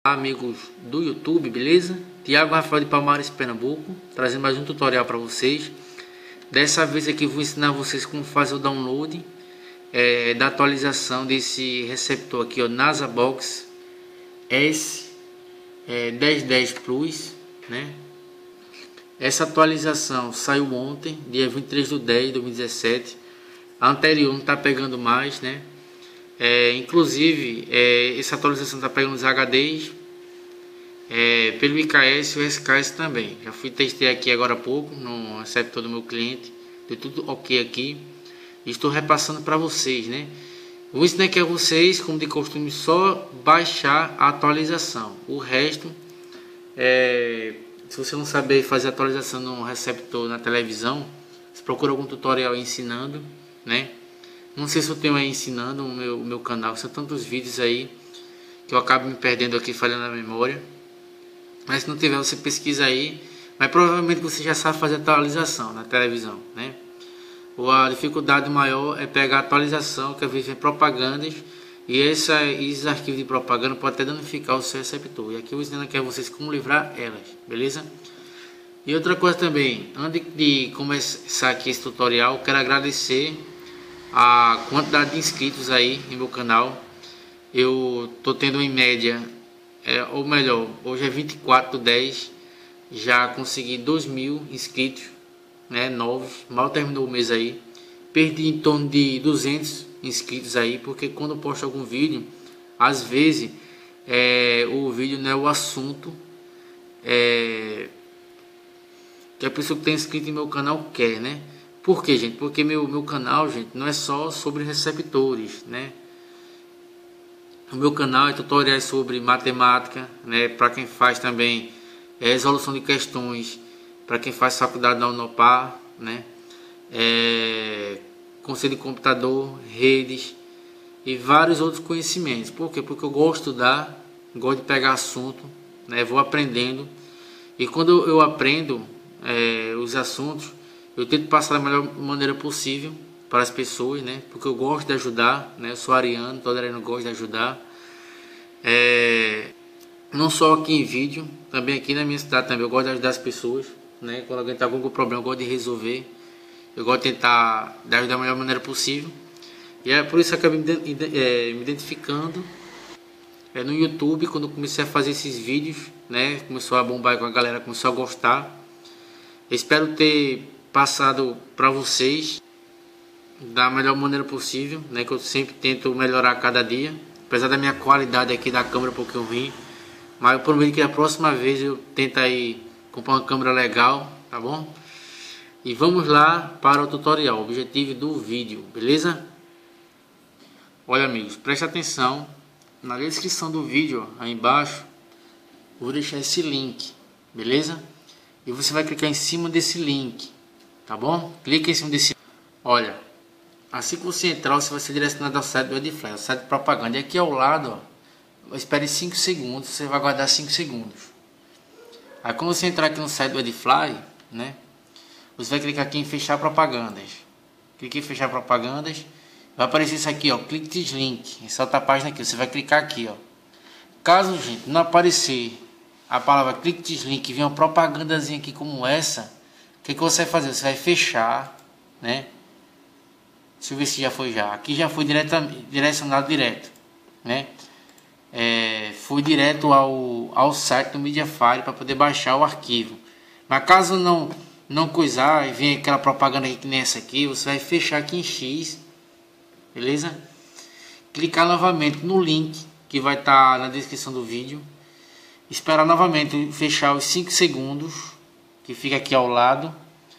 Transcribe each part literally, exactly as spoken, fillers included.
Amigos do YouTube, beleza? Tiago Rafael de Palmares, Pernambuco, trazendo mais um tutorial para vocês. Dessa vez aqui vou ensinar vocês como fazer o download é, da atualização desse receptor aqui, ó, Nasabox S é, dez dez Plus, né? Essa atualização saiu ontem, dia vinte e três de dez de dois mil e dezessete. A anterior não está pegando mais, né? É, inclusive, é, essa atualização está pegando os H Ds é, pelo I K S e o S K S também. Já fui testei aqui agora há pouco no receptor do meu cliente, deu tudo ok aqui. Estou repassando para vocês, né? Vou ensinar aqui a vocês, como de costume, só baixar a atualização. O resto, é, se você não saber fazer atualização no receptor na televisão, você procura algum tutorial ensinando, né? Não sei se eu tenho aí ensinando no meu, meu canal, são tantos vídeos aí que eu acabo me perdendo aqui, falhando a memória. Mas se não tiver, você pesquisa aí. Mas provavelmente você já sabe fazer atualização na televisão, né? Ou a dificuldade maior é pegar a atualização, que às vezes vem propagandas, e essa, esses arquivos de propaganda podem até danificar o seu receptor. E aqui eu vou ensinando aqui a vocês como livrar elas, beleza? E outra coisa também, antes de começar aqui esse tutorial, quero agradecer a quantidade de inscritos aí em meu canal. Eu tô tendo em média, é, ou melhor, hoje é vinte e quatro de dez, já consegui dois mil inscritos, né, novos, mal terminou o mês aí. Perdi em torno de duzentos inscritos aí, porque quando eu posto algum vídeo, às vezes é, o vídeo não é o assunto é, que a pessoa que tem inscrito em meu canal quer, né? Por quê, gente? Porque meu, meu canal, gente, não é só sobre receptores, né? O meu canal é tutoriais sobre matemática, né? Para quem faz também é, resolução de questões, para quem faz faculdade da Unopar, né? É, conselho de computador, redes e vários outros conhecimentos. Por quê? Porque eu gosto de estudar, gosto de pegar assunto, né? Vou aprendendo. E quando eu aprendo é, os assuntos, eu tento passar da melhor maneira possível para as pessoas, né? Porque eu gosto de ajudar, né? Eu sou ariano, todo ariano gosta de ajudar. É... Não só aqui em vídeo, também aqui na minha cidade também eu gosto de ajudar as pessoas, né? Quando alguém está com algum problema, eu gosto de resolver. Eu gosto de tentar ajudar da melhor maneira possível. E é por isso que eu acabei me identificando é, no YouTube, quando eu comecei a fazer esses vídeos, né? Começou a bombar com a galera, começou a gostar. Eu espero ter passado para vocês da melhor maneira possível, né? Que eu sempre tento melhorar a cada dia, apesar da minha qualidade aqui da câmera um pouquinho ruim, mas eu prometo que a próxima vez eu tento aí comprar uma câmera legal, tá bom? E vamos lá para o tutorial, o objetivo do vídeo, beleza? Olha, amigos, preste atenção, na descrição do vídeo, ó, aí embaixo, vou deixar esse link, beleza? E você vai clicar em cima desse link, tá bom? Clica em cima desse. Olha, assim que você entrar, você vai ser direcionado ao site do Edfly, o site de propaganda. E aqui ao lado, ó, espere cinco segundos, você vai aguardar cinco segundos. Aí quando você entrar aqui no site do Edfly, né, você vai clicar aqui em fechar propagandas. Clique em fechar propagandas, vai aparecer isso aqui, ó, clique this link, essa outra página aqui, você vai clicar aqui, ó. Caso, gente, não aparecer a palavra clique this link e vir uma propagandazinha aqui como essa, o que, que você vai fazer? Você vai fechar, né? Deixa eu ver se já foi já. Aqui já foi diretamente, direcionado direto, né? É, foi direto ao, ao site do Mediafire para poder baixar o arquivo. Mas caso não não coisar e venha aquela propaganda aqui que nem essa aqui, você vai fechar aqui em X, beleza? Clicar novamente no link que vai estar na descrição do vídeo. Esperar novamente fechar os cinco segundos que fica aqui ao lado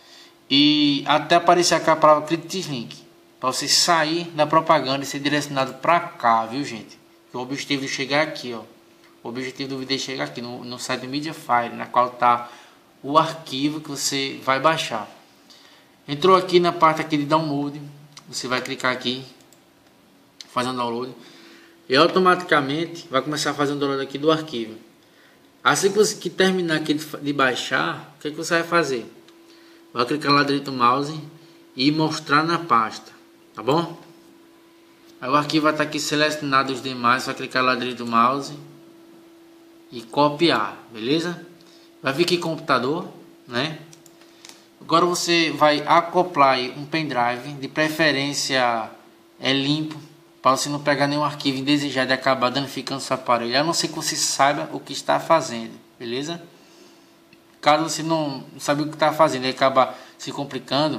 e até aparecer aqui a palavra clique this link para você sair da propaganda e ser direcionado para cá, viu, gente? O objetivo de chegar aqui, ó, o objetivo do vídeo é chegar aqui no, no site do Mediafire, na qual está o arquivo que você vai baixar. Entrou aqui na parte aqui de download, você vai clicar aqui fazendo download e automaticamente vai começar a fazer um download aqui do arquivo. Assim que você que terminar aqui de, de baixar, o que, é que você vai fazer? Vai clicar lá direito no mouse e mostrar na pasta, tá bom? Aí o arquivo vai estar aqui selecionado os demais, vai clicar lá direito no mouse e copiar, beleza? Vai vir aqui computador, né? Agora você vai acoplar aí um pendrive, de preferência é limpo, para você não pegar nenhum arquivo indesejado e acabar danificando seu aparelho, a não ser que você saiba o que está fazendo, beleza? Caso você não sabe o que está fazendo e acaba se complicando,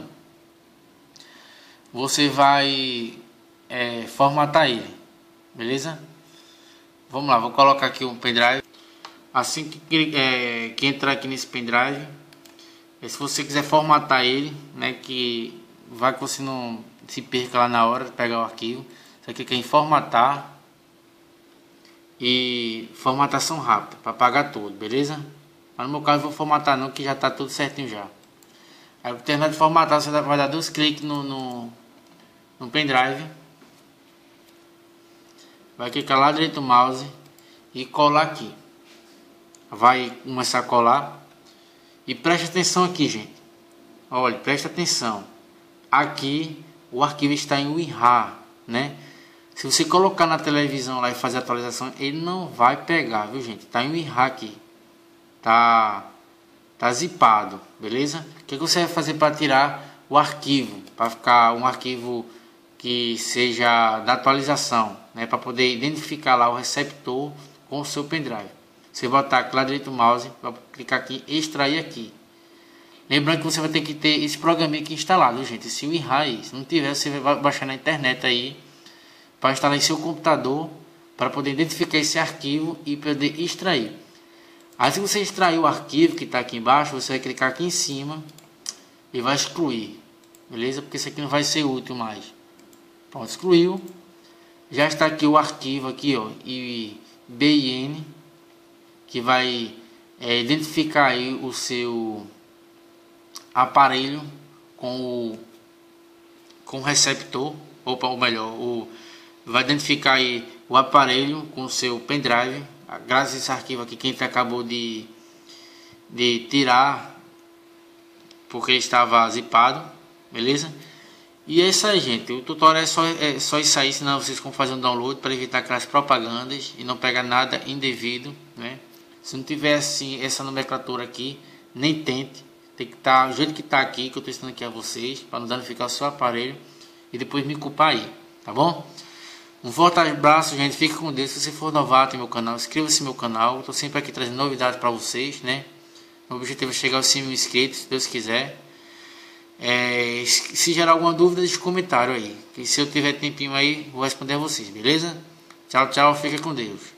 você vai é, formatar ele, beleza? Vamos lá, vou colocar aqui um pendrive. Assim que, é, que entrar aqui nesse pendrive, é, se você quiser formatar ele, né, que vai que você não se perca lá na hora de pegar o arquivo, você clica em formatar e formatação rápida para apagar tudo, beleza? Mas no meu caso eu vou formatar não, que já está tudo certinho já. Aí para terminar de formatar, você vai dar dois cliques no, no, no pendrive, vai clicar lá direito do mouse e colar aqui. Vai começar a colar e preste atenção aqui, gente. Olha, preste atenção. Aqui o arquivo está em WinRAR, né? Se você colocar na televisão lá e fazer a atualização, ele não vai pegar, viu, gente? Tá em WinRAR aqui. Tá, tá zipado, beleza? O que você vai fazer para tirar o arquivo? Para ficar um arquivo que seja da atualização, né? Para poder identificar lá o receptor com o seu pendrive. Você botar aqui lá direito do mouse, vai clicar aqui e extrair aqui. Lembrando que você vai ter que ter esse programinha aqui instalado, gente. Se o WinRAR aí, se não tiver, você vai baixar na internet aí para instalar em seu computador para poder identificar esse arquivo e poder extrair. Aí se você extrair o arquivo que está aqui embaixo, você vai clicar aqui em cima e vai excluir, beleza? Porque isso aqui não vai ser útil mais. Pronto, excluiu. Já está aqui o arquivo aqui, ó, I B I N, que vai é, identificar aí o seu aparelho com o com o receptor, ou, ou melhor, o, vai identificar aí o aparelho com o seu pendrive, graças a esse arquivo aqui que a gente acabou de, de tirar, porque estava zipado, beleza? E é isso aí, gente. O tutorial é só, é só isso aí, ensinando vocês como fazer um download para evitar aquelas propagandas e não pegar nada indevido, né? Se não tiver assim essa nomenclatura aqui, nem tente. Tem que estar do jeito que está aqui, que eu estou ensinando aqui a vocês, para não danificar o seu aparelho e depois me culpar aí, tá bom? Um forte abraço, gente. Fique com Deus. Se você for novato em meu canal, inscreva-se no meu canal. Estou sempre aqui trazendo novidades para vocês, né? O objetivo é chegar aos cem mil inscritos, se Deus quiser. É, se gerar alguma dúvida, deixe um comentário aí. Que se eu tiver tempinho aí, vou responder a vocês, beleza? Tchau, tchau. Fica com Deus.